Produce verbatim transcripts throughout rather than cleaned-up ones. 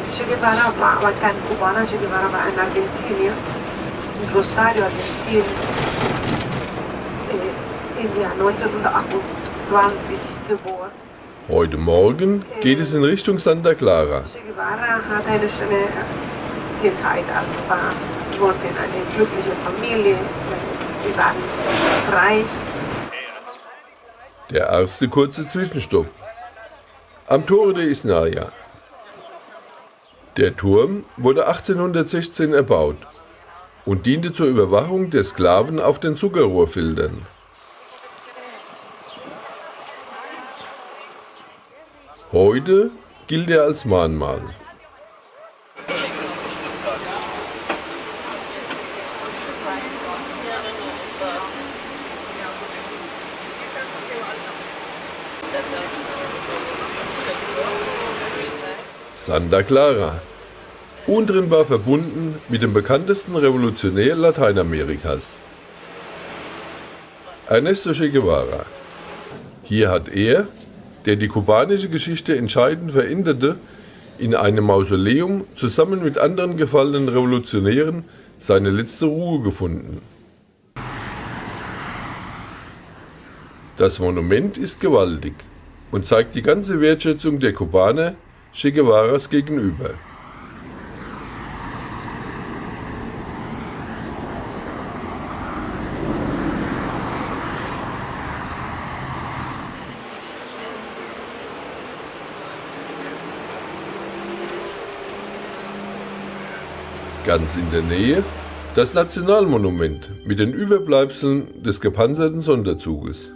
Che Guevara war, war kein Kubaner, Che Guevara war ein Argentinier, in Rosario, Argentinien, im Jahr neunzehnhundertachtundzwanzig geboren. Heute Morgen geht es in Richtung Santa Clara. Che Guevara hat eine schöne Kindheit, also war, wohnte in einer glücklichen Familie, sie waren reich. Der erste kurze Zwischenstopp. Am Torre de Isnaya. Der Turm wurde achtzehnhundertsechzehn erbaut und diente zur Überwachung der Sklaven auf den Zuckerrohrfeldern. Heute gilt er als Mahnmal. Santa Clara, untrennbar verbunden mit dem bekanntesten Revolutionär Lateinamerikas, Ernesto Che Guevara. Hier hat er, der die kubanische Geschichte entscheidend veränderte, in einem Mausoleum zusammen mit anderen gefallenen Revolutionären seine letzte Ruhe gefunden. Das Monument ist gewaltig und zeigt die ganze Wertschätzung der Kubaner Che Guevaras gegenüber. Ganz in der Nähe das Nationalmonument mit den Überbleibseln des gepanzerten Sonderzuges.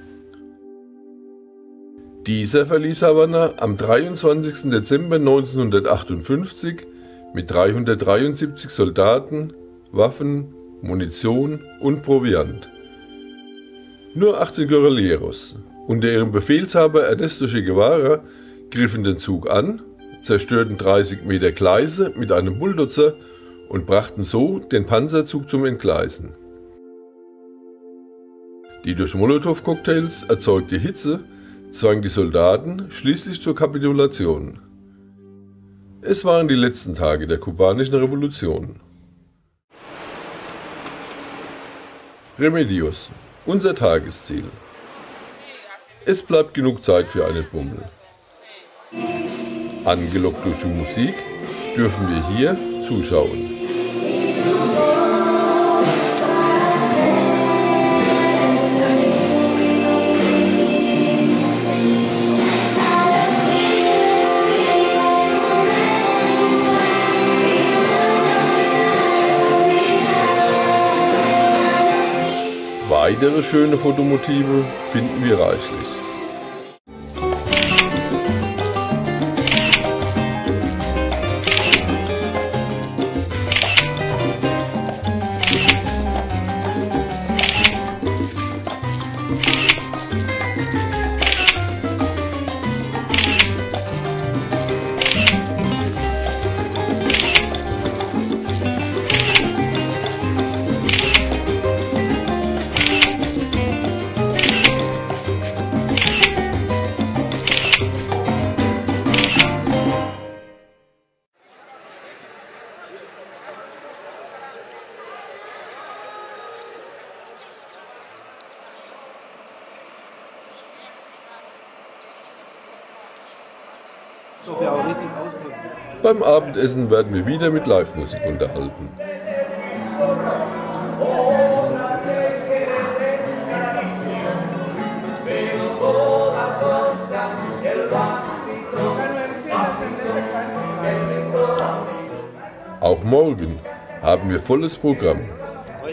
Dieser verließ Havanna am dreiundzwanzigsten Dezember neunzehnhundertachtundfünfzig mit dreihundertdreiundsiebzig Soldaten, Waffen, Munition und Proviant. Nur achtzehn Guerilleros unter ihrem Befehlshaber Ernesto Che Guevara griffen den Zug an, zerstörten dreißig Meter Gleise mit einem Bulldozer und brachten so den Panzerzug zum Entgleisen. Die durch Molotow-Cocktails erzeugte Hitze zwang die Soldaten schließlich zur Kapitulation. Es waren die letzten Tage der kubanischen Revolution. Remedios, unser Tagesziel. Es bleibt genug Zeit für einen Bummel. Angelockt durch die Musik dürfen wir hier zuschauen. Weitere schöne Fotomotive finden wir reichlich. Beim Abendessen werden wir wieder mit Live-Musik unterhalten. Auch morgen haben wir volles Programm.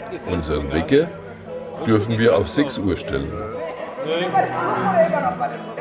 Unseren Wecker dürfen wir auf sechs Uhr stellen.